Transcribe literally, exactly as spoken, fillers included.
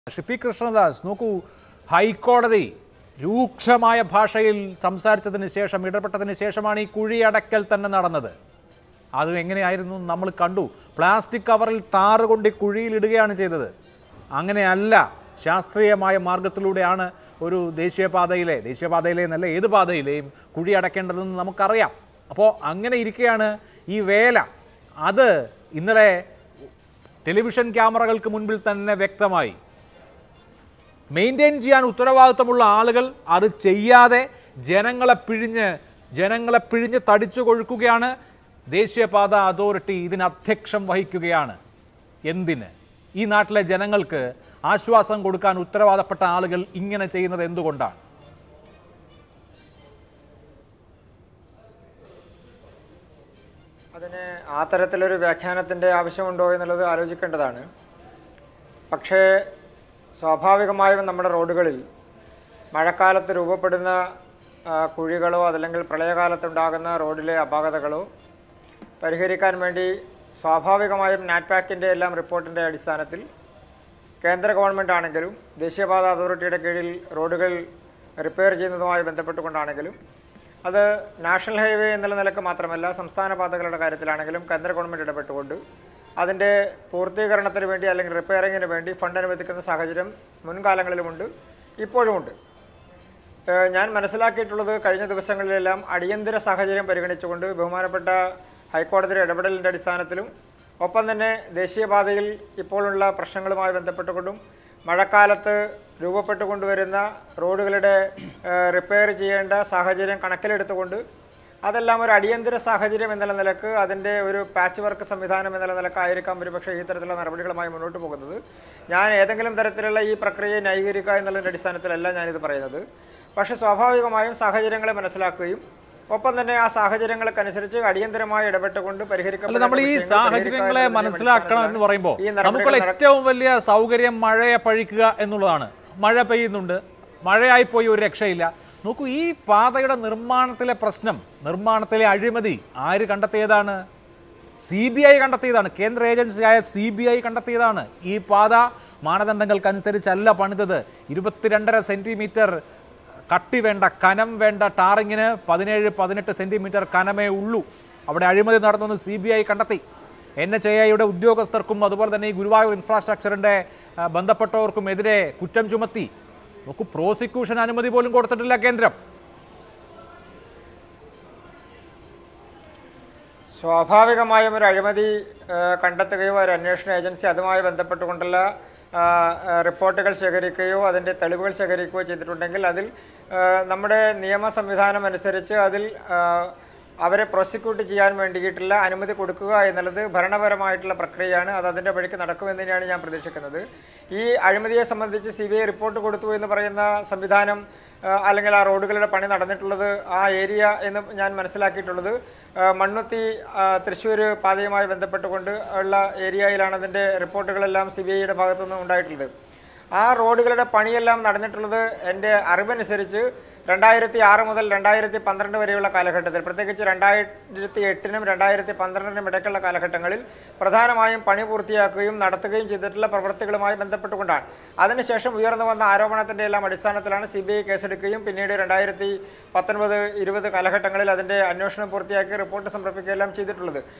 ഷിപ്പി കൃഷ്ണദാസ് നോക്കൂ, ഹൈക്കോടതി രൂക്ഷമായ ഭാഷയിൽ സംസാരിച്ചതിന് ശേഷം ഇടപെട്ടതിന് ശേഷമാണ് ഈ കുഴിയടക്കൽ തന്നെ നടന്നത്. അത് എങ്ങനെയായിരുന്നു നമ്മൾ കണ്ടു. പ്ലാസ്റ്റിക് കവറിൽ ടാറ് കൊണ്ട് കുഴിയിൽ ഇടുകയാണ് ചെയ്തത്. അങ്ങനെയല്ല, ശാസ്ത്രീയമായ മാർഗത്തിലൂടെയാണ് ഒരു ദേശീയപാതയിലെ ദേശീയപാതയിലെ എന്നല്ല ഏത് പാതയിലെയും കുഴി അടക്കേണ്ടതെന്ന് നമുക്കറിയാം. അപ്പോൾ അങ്ങനെ ഇരിക്കുകയാണ് ഈ വേല. അത് ഇന്നലെ ടെലിവിഷൻ ക്യാമറകൾക്ക് മുൻപിൽ തന്നെ വ്യക്തമായി. മെയിൻറ്റെയിൻ ചെയ്യാൻ ഉത്തരവാദിത്തമുള്ള ആളുകൾ അത് ചെയ്യാതെ ജനങ്ങളെ പിഴിഞ്ഞ് ജനങ്ങളെ പിഴിഞ്ഞ് തടിച്ചു കൊഴുക്കുകയാണ്. ദേശീയപാത അതോറിറ്റി ഇതിന് അധ്യക്ഷം വഹിക്കുകയാണ്. എന്തിന്? ഈ നാട്ടിലെ ജനങ്ങൾക്ക് ആശ്വാസം കൊടുക്കാൻ ഉത്തരവാദപ്പെട്ട ആളുകൾ ഇങ്ങനെ ചെയ്യുന്നത് എന്തുകൊണ്ടാണ്? അതിന് ആ തരത്തിലൊരു വ്യാഖ്യാനത്തിൻ്റെ ആവശ്യമുണ്ടോ എന്നുള്ളത് ആലോചിക്കേണ്ടതാണ്. പക്ഷേ സ്വാഭാവികമായും നമ്മുടെ റോഡുകളിൽ മഴക്കാലത്ത് രൂപപ്പെടുന്ന കുഴികളോ അതല്ലെങ്കിൽ പ്രളയകാലത്തുണ്ടാകുന്ന റോഡിലെ അപാകതകളോ പരിഹരിക്കാൻ വേണ്ടി സ്വാഭാവികമായും നാറ്റ്പാക്കിൻ്റെ എല്ലാം റിപ്പോർട്ടിൻ്റെ അടിസ്ഥാനത്തിൽ കേന്ദ്ര ഗവൺമെൻറ് ആണെങ്കിലും ദേശീയപാത അതോറിറ്റിയുടെ കീഴിൽ റോഡുകൾ റിപ്പയർ ചെയ്യുന്നതുമായി ബന്ധപ്പെട്ടുകൊണ്ടാണെങ്കിലും അത് നാഷണൽ ഹൈവേ എന്നുള്ള നിലക്ക് മാത്രമല്ല സംസ്ഥാന പാതകളുടെ കാര്യത്തിലാണെങ്കിലും കേന്ദ്ര ഗവൺമെൻറ് ഇടപെട്ടുകൊണ്ട് അതിൻ്റെ പൂർത്തീകരണത്തിന് വേണ്ടി അല്ലെങ്കിൽ റിപ്പയറിങ്ങിന് വേണ്ടി ഫണ്ട് അനുവദിക്കുന്ന സാഹചര്യം മുൻകാലങ്ങളിലുമുണ്ട്, ഇപ്പോഴുമുണ്ട്. ഞാൻ മനസ്സിലാക്കിയിട്ടുള്ളത് കഴിഞ്ഞ ദിവസങ്ങളിലെല്ലാം അടിയന്തര സാഹചര്യം പരിഗണിച്ചുകൊണ്ട് ബഹുമാനപ്പെട്ട ഹൈക്കോടതിയുടെ ഇടപെടലിൻ്റെ അടിസ്ഥാനത്തിലും ഒപ്പം തന്നെ ദേശീയപാതയിൽ ഇപ്പോഴുള്ള പ്രശ്നങ്ങളുമായി ബന്ധപ്പെട്ടുകൊണ്ടും മഴക്കാലത്ത് രൂപപ്പെട്ടുകൊണ്ടുവരുന്ന റോഡുകളുടെ റിപ്പയർ ചെയ്യേണ്ട സാഹചര്യം കണക്കിലെടുത്തുകൊണ്ട് അതെല്ലാം ഒരു അടിയന്തര സാഹചര്യം എന്നുള്ള നിലക്ക് അതിൻ്റെ ഒരു പാച്ച് വർക്ക് സംവിധാനം എന്നുള്ള നിലക്കായിരിക്കാം ഒരുപക്ഷെ ഈ തരത്തിലുള്ള നടപടികളുമായി മുന്നോട്ട് പോകുന്നത്. ഞാൻ ഏതെങ്കിലും തരത്തിലുള്ള ഈ പ്രക്രിയയെ ന്യായീകരിക്കുക എന്നുള്ളതിൻ്റെ അടിസ്ഥാനത്തിലല്ല ഞാനിത് പറയുന്നത്. പക്ഷേ സ്വാഭാവികമായും സാഹചര്യങ്ങളെ മനസ്സിലാക്കുകയും ഒപ്പം തന്നെ ആ സാഹചര്യങ്ങൾക്കനുസരിച്ച് അടിയന്തരമായി ഇടപെട്ടുകൊണ്ട് പരിഹരിക്കണം. നമ്മൾ ഈ സാഹചര്യങ്ങളെ മനസ്സിലാക്കണം എന്ന് പറയുമ്പോൾ നമുക്ക് ഏറ്റവും വലിയ സൗകര്യം മഴയെ പഴിക്കുക എന്നുള്ളതാണ്. മഴ പെയ്യുന്നുണ്ട്, മഴയായിപ്പോയി, ഒരു രക്ഷയില്ല. നോക്കൂ, ഈ പാതയുടെ നിർമ്മാണത്തിലെ പ്രശ്നം, നിർമ്മാണത്തിലെ അഴിമതി ആര് കണ്ടെത്തിയതാണ്? സി ബി ഐ കണ്ടെത്തിയതാണ്. കേന്ദ്ര ഏജൻസിയായ സി ബി ഐ കണ്ടെത്തിയതാണ്. ഈ പാത മാനദണ്ഡങ്ങൾക്കനുസരിച്ചല്ല പണിതത്. ഇരുപത്തിരണ്ടര സെൻറ്റിമീറ്റർ കട്ടി വേണ്ട, കനം വേണ്ട ടാറിങ്ങിന് പതിനേഴ് പതിനെട്ട് സെൻറ്റിമീറ്റർ കനമേ ഉള്ളൂ. അവിടെ അഴിമതി നടന്നെന്ന് സി ബി ഐ കണ്ടെത്തി. എൻ എച്ച് എ ഐയുടെ ഉദ്യോഗസ്ഥർക്കും അതുപോലെ തന്നെ ഈ ഗുരുവായൂർ ഇൻഫ്രാസ്ട്രക്ചറിൻ്റെ ബന്ധപ്പെട്ടവർക്കുമെതിരെ കുറ്റം ചുമത്തി. നോക്കൂ, പ്രോസിക്യൂഷൻ അനുമതി പോലും കൊടുത്തിട്ടില്ല കേന്ദ്രം. സ്വാഭാവികമായും ഒരു അഴിമതി കണ്ടെത്തുകയോ ഒരു അന്വേഷണ ഏജൻസി അതുമായി ബന്ധപ്പെട്ടുകൊണ്ടുള്ള റിപ്പോർട്ടുകൾ ശേഖരിക്കുകയോ അതിൻ്റെ തെളിവുകൾ ശേഖരിക്കുകയോ ചെയ്തിട്ടുണ്ടെങ്കിൽ അതിൽ നമ്മുടെ നിയമ സംവിധാനം അനുസരിച്ച് അതിൽ അവരെ പ്രോസിക്യൂട്ട് ചെയ്യാൻ വേണ്ടിയിട്ടുള്ള അനുമതി കൊടുക്കുക എന്നുള്ളത് ഭരണപരമായിട്ടുള്ള പ്രക്രിയയാണ്. അത് അതിൻ്റെ വഴിക്ക് നടക്കുമെന്ന് തന്നെയാണ് ഞാൻ പ്രതീക്ഷിക്കുന്നത്. ഈ അഴിമതിയെ സംബന്ധിച്ച് സി ബി ഐ റിപ്പോർട്ട് കൊടുത്തു എന്ന് പറയുന്ന സംവിധാനം അല്ലെങ്കിൽ ആ റോഡുകളുടെ പണി നടന്നിട്ടുള്ളത് ആ ഏരിയ എന്ന് ഞാൻ മനസ്സിലാക്കിയിട്ടുള്ളത് മണ്ണുത്തി തൃശ്ശൂർ പാതയുമായി ബന്ധപ്പെട്ടുകൊണ്ട് ഉള്ള ഏരിയയിലാണ് അതിൻ്റെ റിപ്പോർട്ടുകളെല്ലാം സി ബി ഐയുടെ ഭാഗത്തുനിന്ന് ഉണ്ടായിട്ടുള്ളത്. ആ റോഡുകളുടെ പണിയെല്ലാം നടന്നിട്ടുള്ളത് എൻ്റെ അറിവനുസരിച്ച് രണ്ടായിരത്തി ആറ് മുതൽ രണ്ടായിരത്തി പന്ത്രണ്ട് വരെയുള്ള കാലഘട്ടത്തിൽ, പ്രത്യേകിച്ച് രണ്ടായിരത്തി എട്ടിനും രണ്ടായിരത്തി പന്ത്രണ്ടിനും ഇടയ്ക്കുള്ള കാലഘട്ടങ്ങളിൽ പ്രധാനമായും പണി പൂർത്തിയാക്കുകയും നടത്തുകയും ചെയ്തിട്ടുള്ള പ്രവൃത്തികളുമായി ബന്ധപ്പെട്ടുകൊണ്ടാണ്. അതിനുശേഷം ഉയർന്നു വന്ന ആരോപണത്തിൻ്റെ എല്ലാം അടിസ്ഥാനത്തിലാണ് സി ബി ഐ കേസെടുക്കുകയും പിന്നീട് രണ്ടായിരത്തി പത്തൊൻപത് ഇരുപത് കാലഘട്ടങ്ങളിൽ അതിൻ്റെ അന്വേഷണം പൂർത്തിയാക്കി റിപ്പോർട്ട് സമർപ്പിക്കുകയെല്ലാം ചെയ്തിട്ടുള്ളത്.